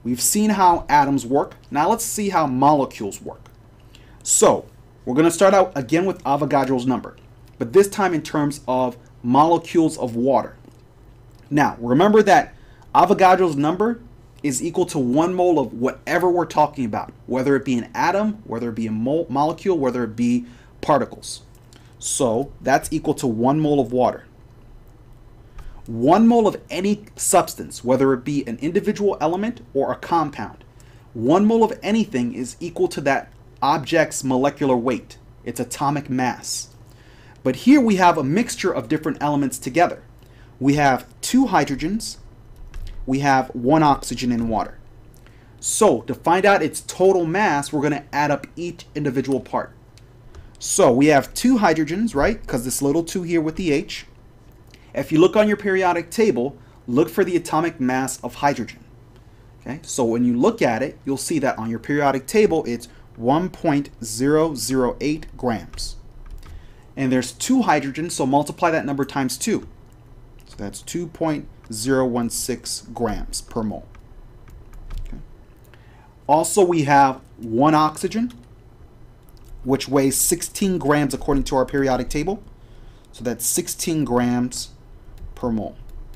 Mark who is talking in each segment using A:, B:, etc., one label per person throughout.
A: We've seen how atoms work. Now let's see how molecules work. So we're going to start out again with Avogadro's number, but this time in terms of molecules of water. Now remember that Avogadro's number is equal to 1 mole of whatever we're talking about, whether it be an atom, whether it be a molecule, whether it be particles. So that's equal to 1 mole of water. 1 mole of any substance, whether it be an individual element or a compound, 1 mole of anything is equal to that object's molecular weight, its atomic mass. But here we have a mixture of different elements together. We have 2 hydrogens, we have 1 oxygen in water. So to find out its total mass, we're going to add up each individual part. So we have 2 hydrogens, right? Because this little 2 here with the H. If you look on your periodic table, look for the atomic mass of hydrogen. Okay, so when you look at it, you'll see that on your periodic table, it's 1.008 grams. And there's 2 hydrogens, so multiply that number times 2. So that's 2.016 grams per mole. Okay. Also, we have 1 oxygen, which weighs 16 grams according to our periodic table. So that's 16 grams per mole.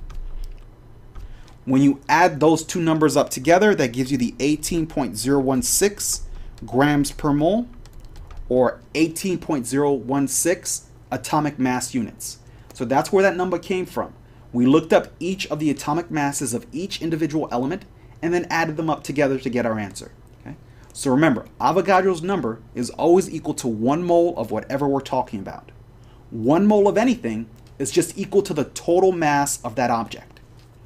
A: When you add those two numbers up together, that gives you the 18.016 grams per mole, or 18.016 atomic mass units. So that's where that number came from. We looked up each of the atomic masses of each individual element and then added them up together to get our answer. Okay? So remember, Avogadro's number is always equal to 1 mole of whatever we're talking about. 1 mole of anything is just equal to the total mass of that object.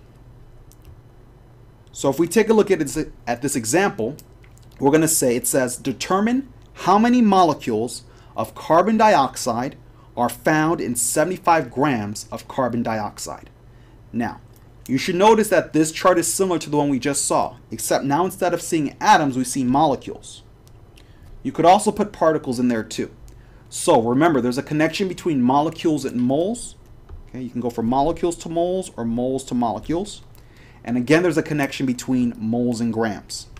A: So if we take a look at this example, we're going to say, it says, determine how many molecules of carbon dioxide are found in 75 grams of carbon dioxide. Now, you should notice that this chart is similar to the one we just saw, except now instead of seeing atoms, we see molecules. You could also put particles in there too. So remember, there's a connection between molecules and moles. Okay, you can go from molecules to moles or moles to molecules. And again, there's a connection between moles and grams.